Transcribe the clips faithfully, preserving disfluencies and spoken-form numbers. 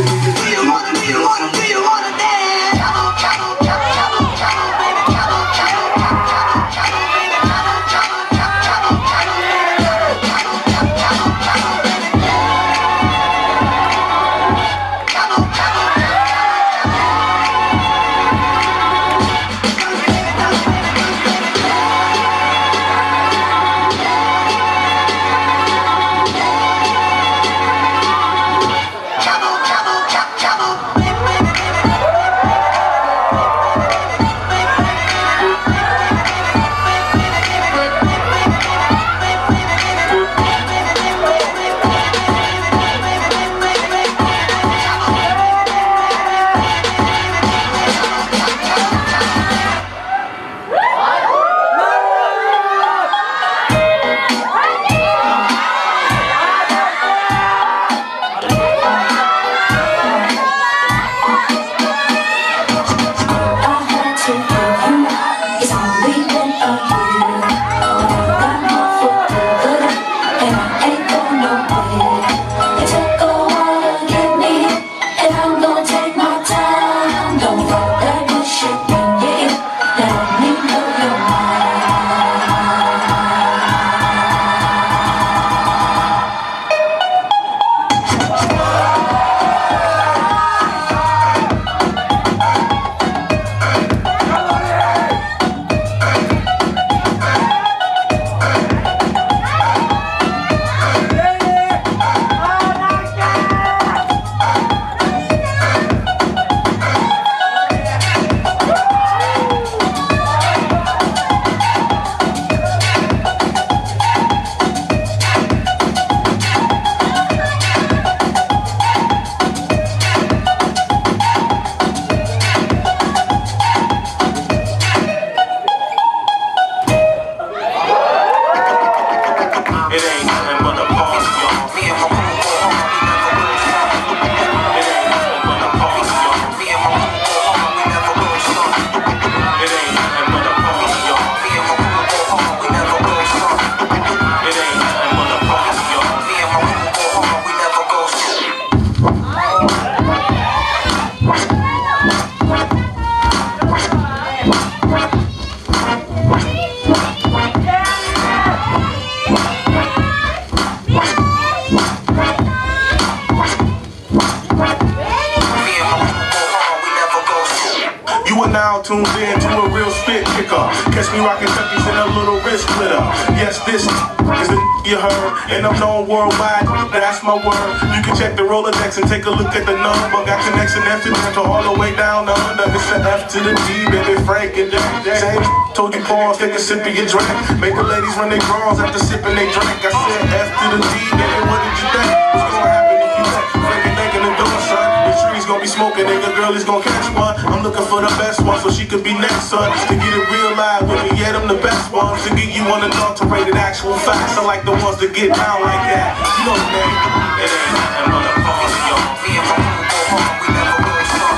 now tuned in to a real spit kicker. Catch me rocking Chuckies in a little wrist splitter. Yes, this is the you heard, and I'm known worldwide, that's my word. You can check the Rolodex and take a look at the number. Got connection F to Delta all the way down under. It's the F to the D, baby, Frank and Jack. Say, told you pause, take a sip of your drink. Make the ladies run their bras after sipping they drink. I said F to the D, baby, what did you think? What's gonna happen if you let Frank and Frank in the door, son? The tree's gonna be smoking and your girl is gonna catch one. I'm looking for the best one so she could be next, son. To get it real live with me, yeah, them the best ones. To get you unadulterated actual facts. I like the ones that get down like that. You know the name. It ain't nothing but a party, y'all. Me and my crew go hard, we never go stop.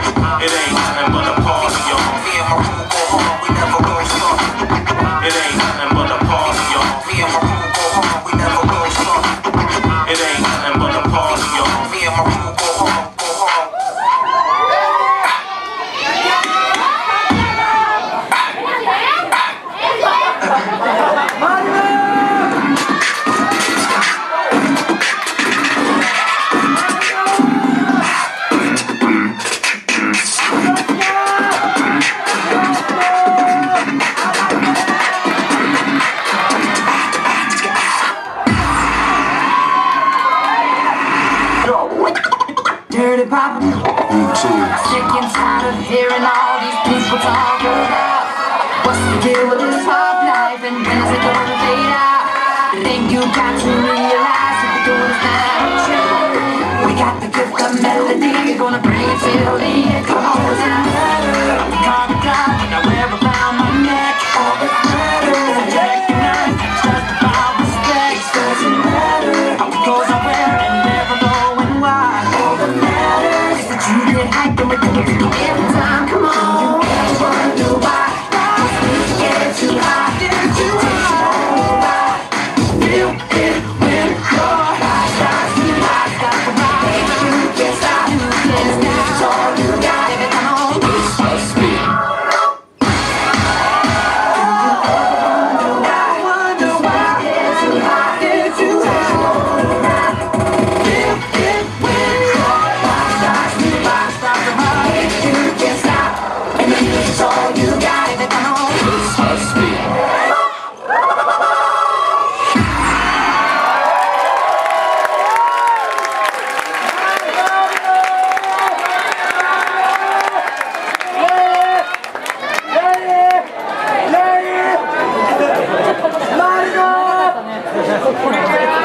It ain't nothing but a party, y'all. Me and my crew go hard, we never go stop. It ain't nothing but a party, y'all. Me and my crew go hard, we never go stop. It ain't nothing but a party, y'all. Me and my crew go hard, go hard. out. Sick and tired of hearing all these people talk about what's the deal with this hard life and when is it gonna fade out. I think you got to realize if you're doing it's not a trick. We got the gift of melody, we're gonna bring it till the end. Come on now, calm down when I wear around my neck. All that matters is recognize it's just about respect. Doesn't matter how it goes, I wear and never knowing why. All that matters is that you get hyped and we're doing it every time. Come on, you can't wonder why. We get too high, get too high. Feel it when your eyes start to rise, got the rise. You can't stop, you can't stop. It's all you got, baby, come on. It's so sweet. Marino!